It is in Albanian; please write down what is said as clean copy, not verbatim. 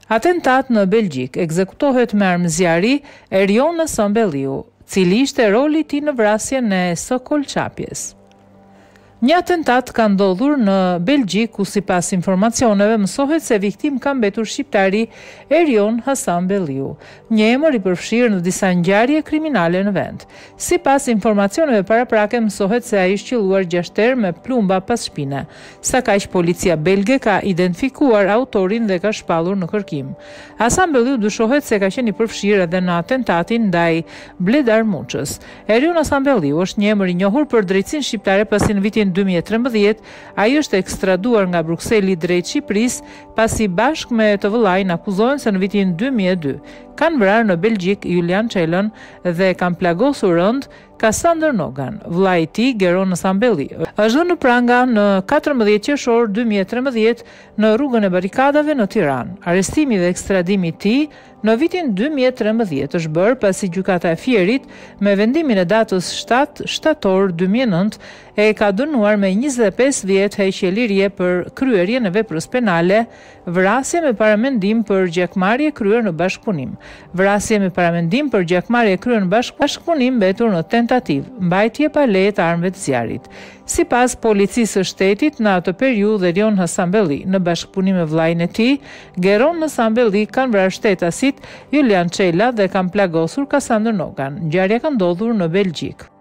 Atentat në Belgjik, ekzekutohet me armë zjarri Erion Sambelliu, cili ishte roli i tij në vrasjen e Sokol Çapjes. Një atentat ka ndodhur në Belgjik, ku sipas informacioneve mësohet se viktim ka mbetur shqiptari Erion Sambelliu, një emër i përfshirë në disa ngjarje kriminale në vend. Sipas informacioneve paraprake mësohet se ai është qelluar 6 herë me plumba pas shpine. Sa kaq, policia belge ka identifikuar autorin dhe ka shpallur në kërkim. Sambelliu dyshohet se ka qenë i përfshirë edhe në atentatin ndaj Bledar Muçës. Erion Sambelliu është një emër i njohur për drejtsinë shqiptare, pasi në vitin 2013 ai është ekstraduar nga Brukseli drejt Shqipërisë, pasi bashkë me të vëllain akuzohen se në vitin 2002 kanë vrarë në Belgjik Julian Çelën dhe kanë plagosur rënd Kasander Nogan. Vllai i tij, Geron Sambelli, është dhënë në pranga në 14 qershor 2013 në rrugën e Barikadave në Tiranë. Arrestimi dhe ekstradimi i tij në vitin 2013 është bërë pasi gjykata e Fierit me vendimin e datës 7 shtator 2009 e ka dënuar me 25 vjet heqje lirie për kryerjen e veprës penale, vrasje me paramendim për gjakmarrje kryer në bashkëpunim. Vrasje me paramendim për gjakmarrje kryer në bashkëpunim mbetur në tentativë, mbajtje pa leje të armëve të zjarrit. Sipas policisë së shtetit, në atë periudhë Erion Sambelli, në bashkëpunim me vllain e tij, Geron Sambelli, kanë vrarë shtetasit Julian Çela dhe kanë plagosur Kasander Nogan. Ngjarja ka ndodhur në Belgjik.